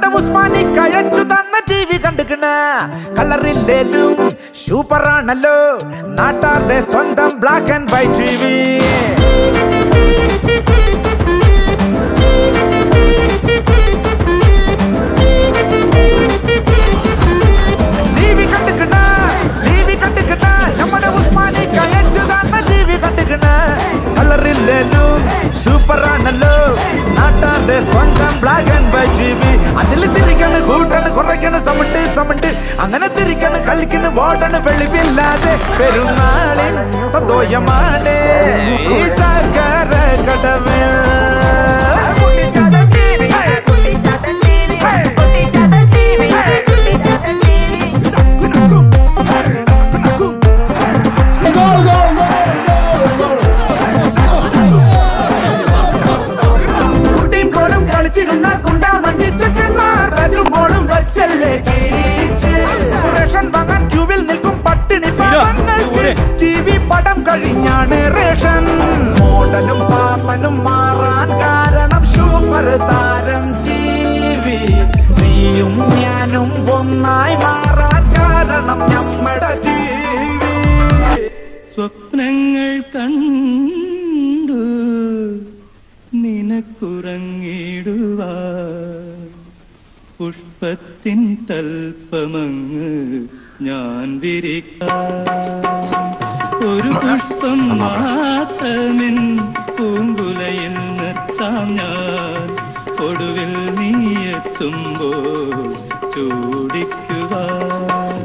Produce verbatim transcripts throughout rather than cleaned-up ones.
നമ്മുടെ ഉസ്മാനി കയച്ചു തന്ന ടി വി കണ്ടിക്കണ കളറില്ലേലും സൂപ്പറാണല്ലോ നാട്ടാരുടെ സ്വന്തം black and white T V. T V കണ്ടിക്കണ ടി വി കണ്ടിക്കണ നമ്മുടെ ഉസ്മാനി കയച്ചു തന്ന ടി വി കണ്ടിക്കണ കളറില്ലേലും സൂപ്പറാണല്ലോ നാട്ടാന്റെ സ്വന്തം black and white T V. അതിൽ തിരിക്കണ് കൂട്ടണ് കുറയ്ക്കണ് സമണ്ട് സമണ്ട് അങ്ങനെ തിരിക്കണ് കളിക്കണ് ബോർഡണ് വെളിവില്ലാതെ പെരുന്നാളിൽ തന്തോയമാണ് ഈ ചാക്കര കടവിൽ. പടം കഴിഞ്ഞാണ് റേഷൻ മോഡലും ഫാസനും മാറാൻ കാരണം സൂപ്പർ താരം ടി വി. നീയും ഞാനും ഒന്നായി മാറാൻ കാരണം നമ്മുടെ ടി വി. സ്വപ്നങ്ങൾ കണ്ടു നിനക്കുറങ്ങിടുവാൻ പുഷ്പത്തിൻ തൽപ്പമങ്ങ് ഞാൻ വിരിക്കാം. ഒരു പുഷ്പം മാത്രമിൻ പൂങ്കുലയിൽ നിർത്താം ഞാൻ ഒടുവിൽ നീ എത്തുമ്പോൾ ചൂടിക്കുവാൻ.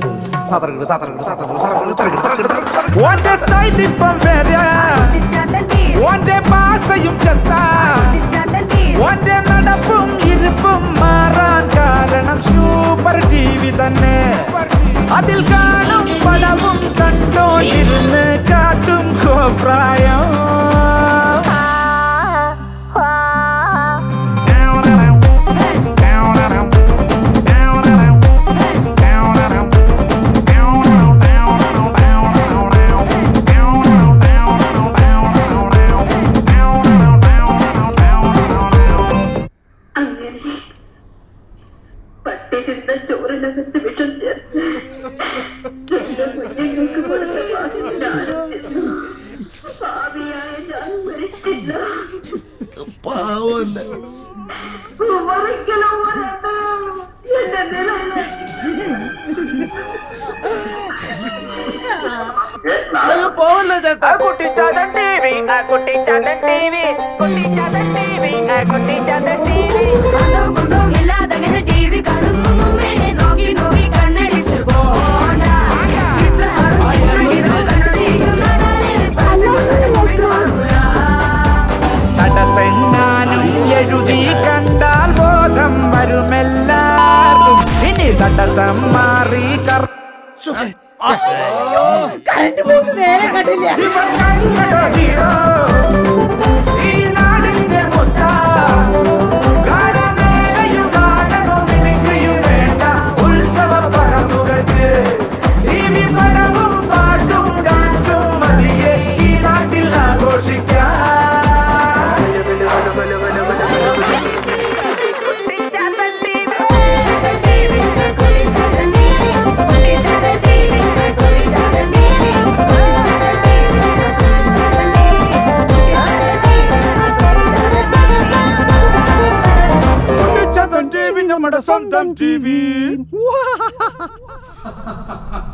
ഓന്റെ സ്റ്റൈലിപ്പം വേറെ ഓന്റെ ഭാഷയും ചെത്ത ഓന്റെ നടപ്പും ഇരിപ്പും മാറാൻ കാരണം സൂപ്പർ ടി വി തന്നെ. അതിൽ കാണും പടവും കണ്ടോണ്ടിരുന്ന് കാട്ടും കോപ്രായം. ചോറിനകത്ത് വിഷം ചേർത്ത് കുഞ്ഞുങ്ങൾക്ക് കൊടുത്ത ഭാവിയായ ഞാൻ മരിച്ചില്ല. എന്റെ നിലയില് പോവല്ലേ ചേട്ടാ. Kuttichathan T V Kuttichathan T V Kuttichathan T V Kuttichathan T V ഇല്ലാതങ്ങനെ ടി വി കാണുന്നു നോക്കി നോക്കി കണ്ണടിച്ചു പോണ്ട. തടസ്സെങ്ങാനും എഴുതി കണ്ടാൽ ബോധം വരുമെല്ലാവർക്കും. ഇനി തടസ്സം മാറി കർ ഈ നാടിന്റെ മുത്ത ഗാനമേളയും നാടകവും മിമിക്രിയും വേണ്ട ഉത്സവ പറമ്പുകൾക്ക് ടി വി പടവും പാട്ടും ഡാൻസും മതിയെ ഈ നാട്ടിൽ ആഘോഷിക്കാൻ. നമ്മുടെ സ്വന്തം ടി വി.